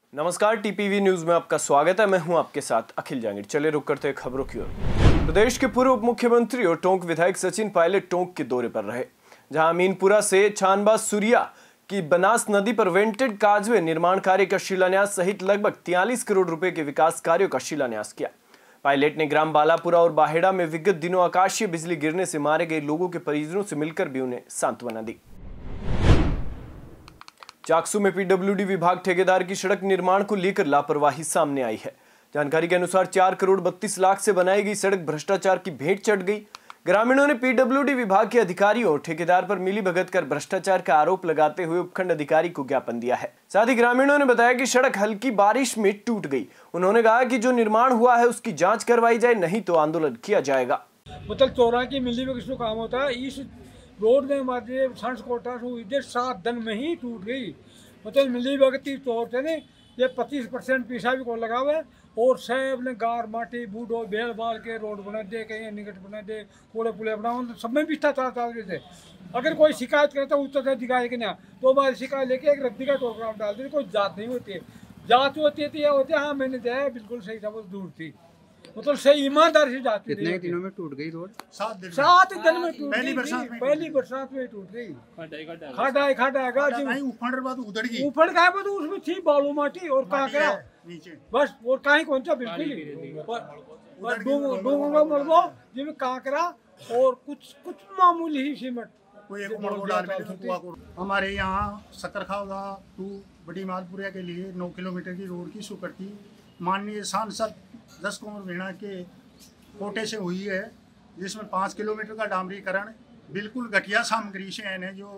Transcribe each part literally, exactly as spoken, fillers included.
नमस्कार, TPV news में आपका स्वागत है। मैं हूं आपके साथ अखिल जांगिड़। चले रुक करते खबरों की ओर। प्रदेश के पूर्व उप मुख्यमंत्री और टोंक विधायक सचिन पायलट टोंक के दौरे पर रहे, जहां अमीनपुरा से छानबा सूरिया की बनास नदी पर वेंटेड काजवे निर्माण कार्य का शिलान्यास सहित लगभग तियालीस करोड़ रुपए के विकास कार्यों का शिलान्यास किया। पायलट ने ग्राम बालापुरा और बाहेड़ा में विगत दिनों आकाशीय बिजली गिरने से मारे गए लोगों के परिजनों से मिलकर भी उन्हें सांत्वना दी। चाकसू में पीडब्ल्यूडी विभाग ठेकेदार की सड़क निर्माण को लेकर लापरवाही सामने आई है। जानकारी के अनुसार चार करोड़ बत्तीस लाख से बनाई गई सड़क भ्रष्टाचार की भेंट चढ़ गई। ग्रामीणों ने पीडब्ल्यूडी विभाग के अधिकारियों और ठेकेदार पर मिलीभगत कर भ्रष्टाचार का आरोप लगाते हुए उपखंड अधिकारी को ज्ञापन दिया है। साथ ही ग्रामीणों ने बताया कि सड़क हल्की बारिश में टूट गई। उन्होंने कहा कि जो निर्माण हुआ है उसकी जांच करवाई जाए, नहीं तो आंदोलन किया जाएगा। मतलब चौरा की मिलीभगत से काम होता है। इस रोड में हमारे संस कोटा इधर सात दिन में ही टूट गई। मतलब मिलीभगती तौर से ने ये पच्चीस परसेंट पैसा भी को लगा हुआ है और सब ने गार माटी बूढ़ो बेल बाल के रोड बना दे, कहीं निकट बना दे, कूड़े पुले बनाओ, तो सब में भ्रष्टाचार चाल रहे थे। अगर कोई शिकायत करता है उत्तर अधिकारी के ना, तो हमारी शिकायत लेके एक रद्दी का टोकरा डाल देते। कोई जांच नहीं होती है। जांच होती थी या होती है, हाँ मैंने दिया बिल्कुल सही था, वो दूर थी। मतलब सही ईमानदारी से जाती। कितने दिनों में टूट गई रोड? सात दिन सात दिन में टूट गई। पहली बरसात में टूट गई। खड्डा खड्डा उफड़ बाद उधड़ गई। उफड़ गया तो उसमें थी बालू माटी और कांकरा बस, और कहीं कौन सा बिल्कुल मरबो जिसमें कांकरा और कुछ कुछ मामूली ही सीमेंट। हमारे यहाँ सकरखावदा टू बड़ी मालपुरिया के लिए नौ किलोमीटर की रोड की स्वीकृति माननीय सांसद दस कुमार मीणा के कोटे से हुई है, जिसमें पाँच किलोमीटर का डामरीकरण बिल्कुल घटिया सामग्री से है, जो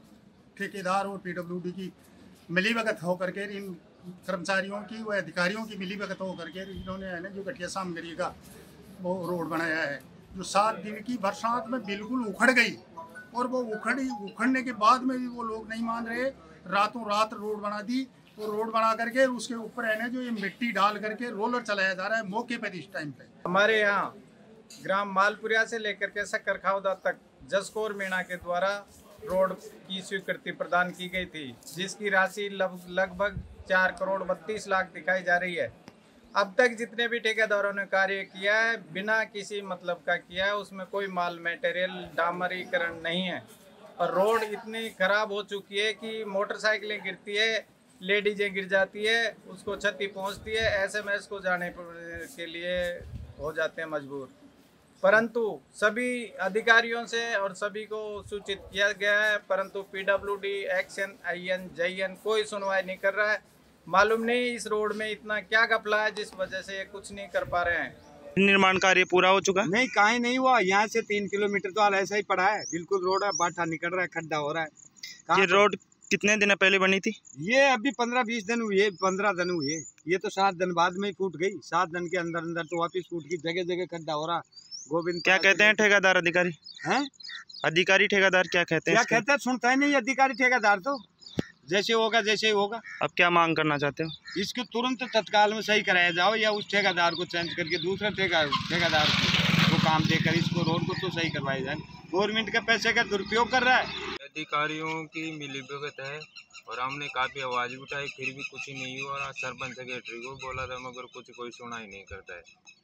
ठेकेदार और पीडब्ल्यूडी की मिलीभगत होकर के इन कर्मचारियों की व अधिकारियों की मिलीभगत होकर के इन्होंने है ना जो घटिया सामग्री का वो रोड बनाया है, जो सात दिन की बरसात में बिल्कुल उखड़ गई। और वो उखड़ी उखड़ने के बाद में भी वो लोग नहीं मान रहे, रातों रात रोड बना दी। तो रोड बना करके उसके ऊपर है ना जो ये मिट्टी डाल करके रोलर चलाया जा रहा है मौके पर इस टाइम पे। हमारे यहाँ ग्राम मालपुरिया से लेकर के सकरखावदा तक जसकौर मीणा के द्वारा रोड की स्वीकृति प्रदान की गई थी, जिसकी राशि लगभग चार करोड़ बत्तीस लाख दिखाई जा रही है। अब तक जितने भी ठेकेदारों ने कार्य किया है बिना किसी मतलब का किया है, उसमें कोई माल मटेरियल डामरीकरण नहीं है। और रोड इतनी खराब हो चुकी है कि मोटरसाइकिलें गिरती है, लेडीजें गिर जाती है, उसको क्षति पहुंचती है, एसएमएस को जाने के लिए हो जाते हैं मजबूर। परंतु सभी अधिकारियों से और सभी को सूचित किया गया है, परंतु पीडब्ल्यूडी, एक्शन, आईएन, जेएन कोई सुनवाई नहीं कर रहा है। मालूम नहीं इस रोड में इतना क्या घपला है जिस वजह से ये कुछ नहीं कर पा रहे हैं। निर्माण कार्य पूरा हो चुका? नहीं, कहीं नहीं हुआ। यहाँ से तीन किलोमीटर तो हाल ऐसा ही पड़ा है, बिल्कुल रोड है, बाटा निकल रहा है, खड्डा हो रहा है। ये रोड कितने दिन पहले बनी थी? ये अभी पंद्रह बीस दिन हुए, पंद्रह दिन हुए। ये तो सात दिन बाद में ही फूट गई। सात दिन के अंदर अंदर तो वापिस फूट गई, जगह जगह खड्डा हो रहा। गोविंद क्या कहते हैं ठेकेदार अधिकारी? हैं अधिकारी ठेकेदार क्या कहते हैं? क्या कहते हैं सुनता ही नहीं अधिकारी ठेकेदार, तो जैसे होगा जैसे ही होगा। अब क्या मांग करना चाहते हो? इसको तुरंत तत्काल में सही कराया जाओ, या उस ठेकेदार को चेंज करके दूसरा ठेकेदार को काम देकर इसको रोड को तो सही करवाया जाए। गवर्नमेंट के पैसे का दुरुपयोग कर रहा है। अधिकारियों की मिलीभगत है और हमने काफी आवाज उठाई, फिर भी कुछ ही नहीं हुआ। सरपंच सेक्रेटरी को बोला था मगर कुछ कोई सुना ही नहीं करता है।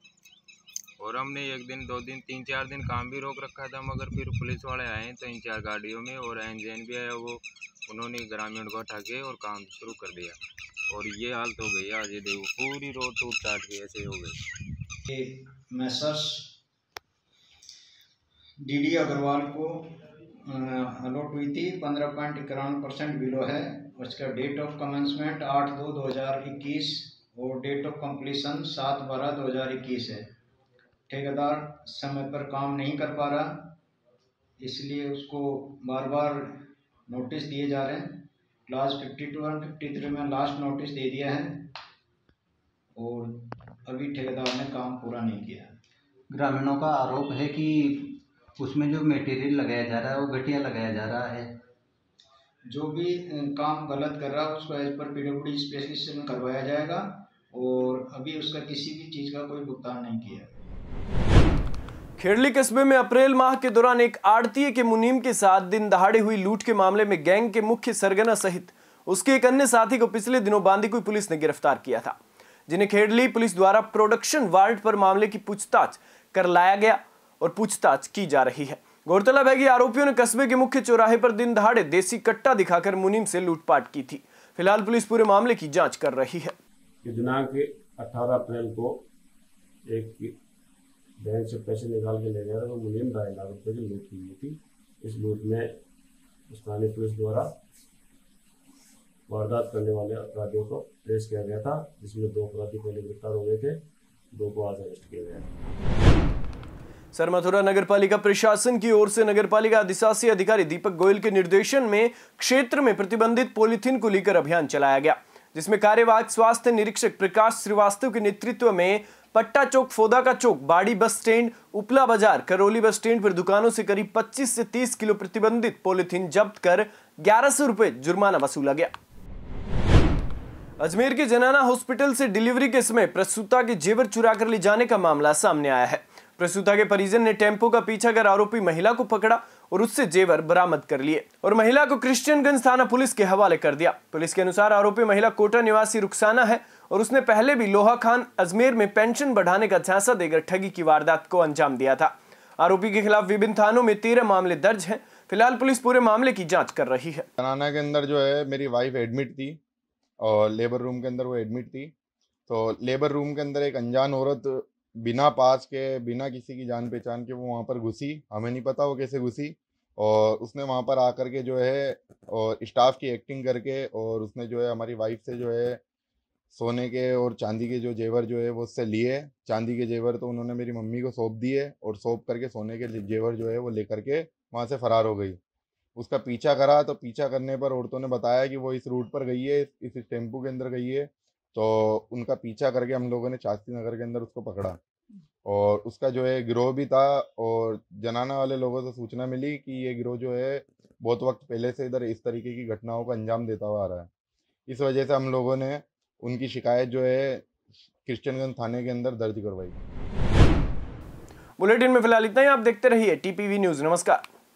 और हमने एक दिन दो दिन तीन चार दिन काम भी रोक रखा था, मगर फिर पुलिस वाले आए तीन चार गाड़ियों में और एनजेन भी आया, वो उन्होंने ग्रामीण को उठा के और काम शुरू कर दिया। और ये हालत हो गई आज, ये देखो पूरी रोड टूट टाट के ऐसे हो गई। मैसर्स डीडी अग्रवाल को अलॉट हुई थी, पंद्रह पॉइंट इक्यावन परसेंट बिलो है। उसका डेट ऑफ कमेंसमेंट आठ दो दो हज़ार इक्कीस और डेट ऑफ कंप्लीशन सात बारह दो हज़ार इक्कीस है। ठेकेदार समय पर काम नहीं कर पा रहा, इसलिए उसको बार बार नोटिस दिए जा रहे हैं। क्लास फिफ्टी टू और फिफ्टी थ्री में लास्ट नोटिस दे दिया है और अभी ठेकेदार ने काम पूरा नहीं किया। ग्रामीणों का आरोप है कि उसमें जो मटेरियल लगाया जा रहा है वो घटिया लगाया जा रहा है। जो भी काम गलत कर रहा है उसको एज पर पीडब्ल्यूडी स्पेसिफिकेशन करवाया जाएगा और अभी उसका किसी भी चीज़ का कोई भुगतान नहीं किया। खेड़ली कस्बे में अप्रैल माह के दौरान एक आड़तीय के मुनीम के साथ दिन दहाड़े हुई लूट के मामले में गैंग के मुख्य सरगना सहित उसके एक अन्य साथी को पिछले दिनों बांदीकुई पुलिस ने गिरफ्तार किया था, जिन्हें खेड़ली पुलिस द्वारा प्रोडक्शन वार्ड पर मामले की पूछताछ कर लाया गया और पूछताछ की जा रही है। गौरतलब है कि आरोपियों ने कस्बे के मुख्य चौराहे पर दिन दहाड़े देसी कट्टा दिखाकर मुनीम से लूटपाट की थी। फिलहाल पुलिस पूरे मामले की जांच कर रही है। दिनांक अठारह अप्रैल को एक बैंक से पैसे निकाल के ले गया था, तो मुनीम ढाई लाख रुपए की लूट की हुई थी। इस लूट में स्थानीय पुलिस द्वारा वारदात करने वाले अपराधियों को ट्रेस किया गया था, जिसमें दो अपराधी पहले गिरफ्तार हो गए थे, दो को आज अरेस्ट किया गया। सर मथुरा नगर पालिका प्रशासन की ओर से नगर पालिका अधिशासी अधिकारी दीपक गोयल के निर्देशन में क्षेत्र में प्रतिबंधित पॉलीथीन को लेकर अभियान चलाया गया, जिसमें कार्यवाहक स्वास्थ्य निरीक्षक प्रकाश श्रीवास्तव के नेतृत्व में पट्टा चौक, फोदा का चौक, बाड़ी बस स्टैंड, उपला बाजार, करौली बस स्टैंड पर दुकानों से करीब पच्चीस से तीस किलो प्रतिबंधित पॉलीथीन जब्त कर ग्यारह सौ रुपए जुर्माना वसूला गया। अजमेर के जनाना हॉस्पिटल से डिलीवरी के समय प्रसूता के जेवर चुरा कर ले जाने का मामला सामने आया है। प्रसूता के परिजन ने टेम्पो का पीछा कर आरोपी महिला को पकड़ा और उससे जेवर बरामद कर लिए और महिला को क्रिश्चियनगंज थाना पुलिस के हवाले कर दिया। पुलिस के अनुसार आरोपी महिला कोटा निवासी रुखसाना है और उसने पहले भी लोहा खान अजमेर में पेंशन बढ़ाने का झांसा देकर ठगी की वारदात को अंजाम दिया था। आरोपी के खिलाफ विभिन्न थानों में तेरह मामले दर्ज हैं। फिलहाल पुलिस पूरे मामले की जाँच कर रही है। जनाना के अंदर जो है मेरी वाइफ एडमिट थी और लेबर रूम के अंदर वो एडमिट थी, तो लेबर रूम के अंदर एक अनजान औरत बिना पास के, बिना किसी की जान पहचान के वो वहाँ पर घुसी। हमें नहीं पता वो कैसे घुसी और उसने वहाँ पर आकर के जो है और स्टाफ की एक्टिंग करके और उसने जो है हमारी वाइफ से जो है सोने के और चांदी के जो जेवर जो है वो उससे लिए। चांदी के जेवर तो उन्होंने मेरी मम्मी को सौंप दिए और सौंप करके सोने के जेवर जो है वो लेकर के वहाँ से फरार हो गई। उसका पीछा करा तो पीछा करने पर औरतों ने बताया कि वो इस रूट पर गई है, इस टेम्पो के अंदर गई है, तो उनका पीछा करके हम लोगों ने शास्त्री नगर के अंदर उसको पकड़ा और उसका जो है गिरोह भी था। और जनाना वाले लोगों से सूचना मिली कि ये गिरोह जो है बहुत वक्त पहले से इधर इस तरीके की घटनाओं को अंजाम देता हुआ आ रहा है। इस वजह से हम लोगों ने उनकी शिकायत जो है क्रिश्चियनगंज थाने के अंदर दर्ज करवाई। बुलेटिन में फिलहाल इतना ही। आप देखते रहिए टीपीवी न्यूज। नमस्कार।